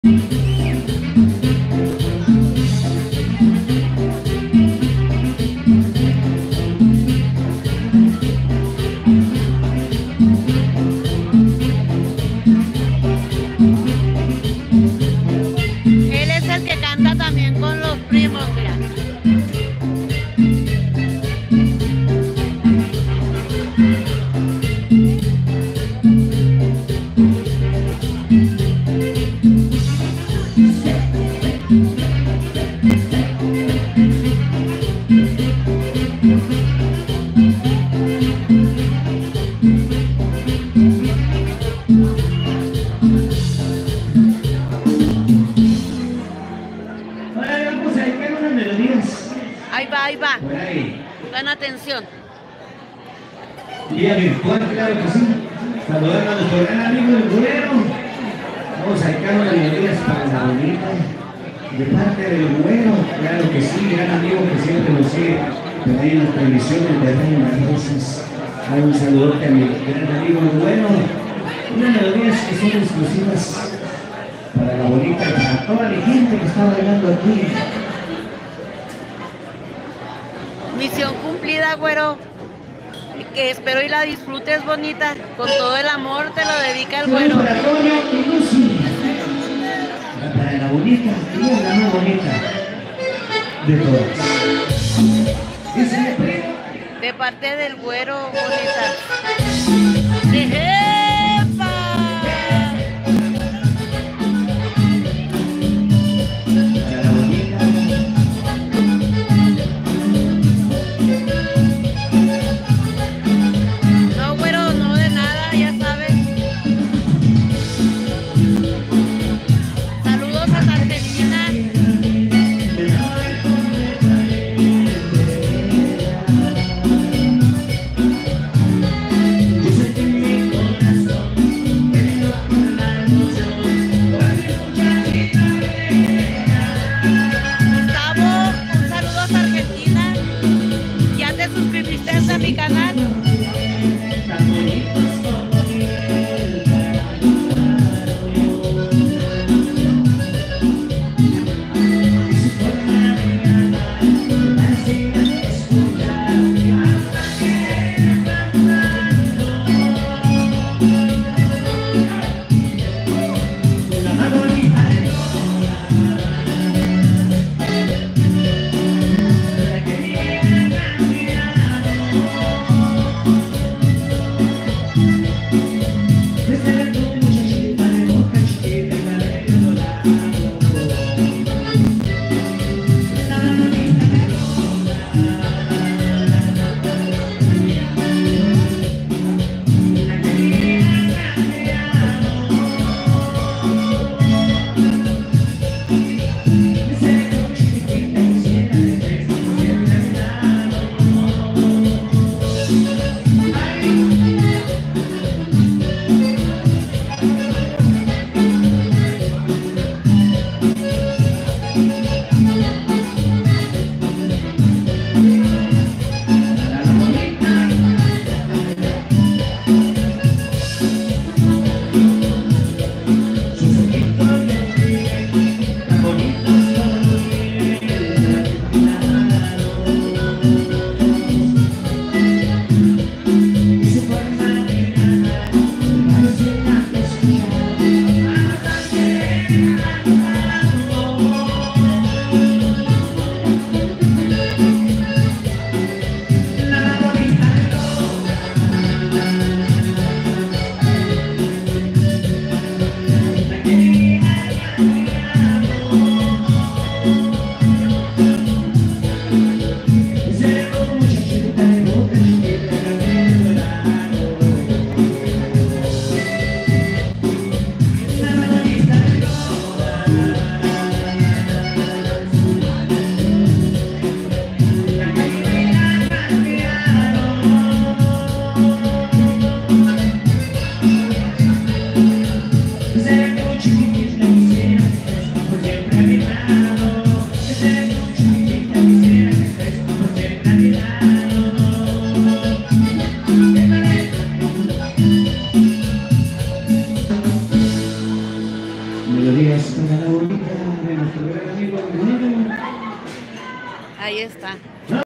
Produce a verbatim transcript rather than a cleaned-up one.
Él es el que canta también con los primos, mira. Ahora vamos a dedicar unas melodías. Ahí va, ahí va. Por ahí. Pongan atención. Día virtual, claro que sí. Saludando a nuestro gran amigo el Güero. Vamos a dedicar unas melodías para la bonita. De parte del Güero, claro que sí, gran amigo que siempre nos sigue por ahí en las transmisiones de Radio Las Rosas. Hay un saludote a mi gran amigo el Güero. Unas melodías que son exclusivas para la bonita y para toda la gente que está bailando aquí. Misión cumplida, güero. Que espero y la disfrutes, bonita. Con todo el amor te lo dedica el güero. Para Toño y Lucy. Para la bonita, y la más bonita de todas. Dice primo. De parte del güero, bonita. De jefa. Para la bonita. No, güero, no de nada, ya sabes. Saludos a Argentina. la bonita de nuestro gran amigo el güero. Ahí está.